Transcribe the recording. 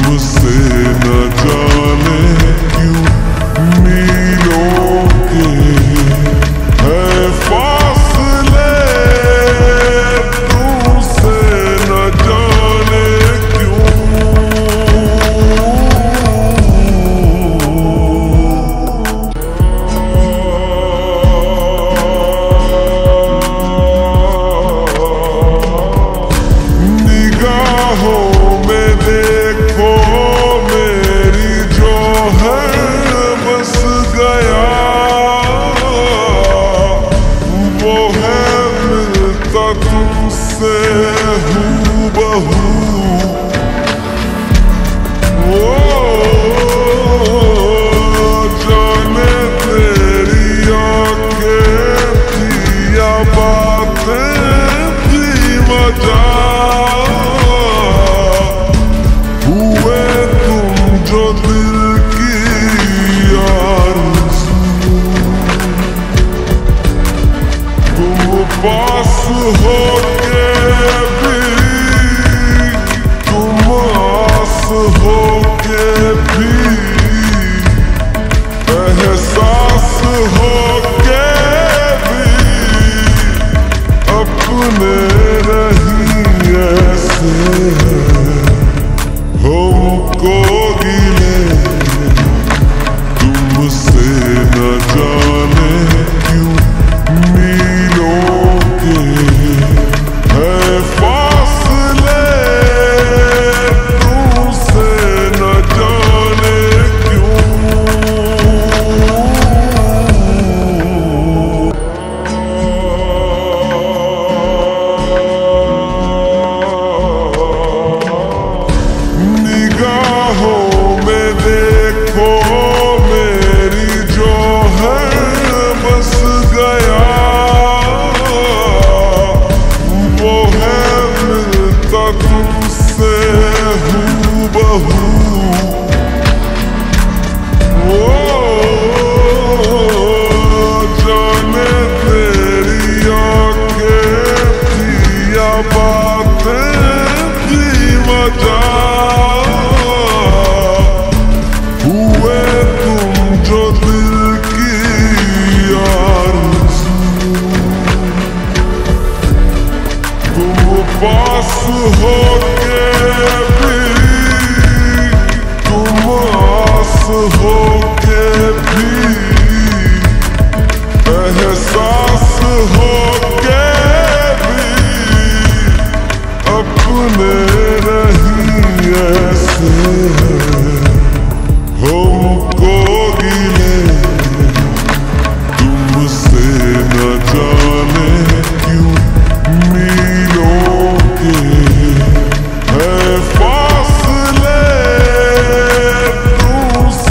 तुमसे न जाने क्यों मीलों के है फासले, तुमसे न जाने तुमसे हूबहू। जाने तेरी आंखें थी या बातें थी मजाक, हुए तुम जो दिल की आरज़ू, तुम पास हो हो के भी, एहसास हो के भी अपने नहीं ऐसे हमको गिले, तुमसे न जाने क्यों मीलों के है फासले, तुमसे हूबहू। जाने तेरी आंखें थी या बातें थी मजाक,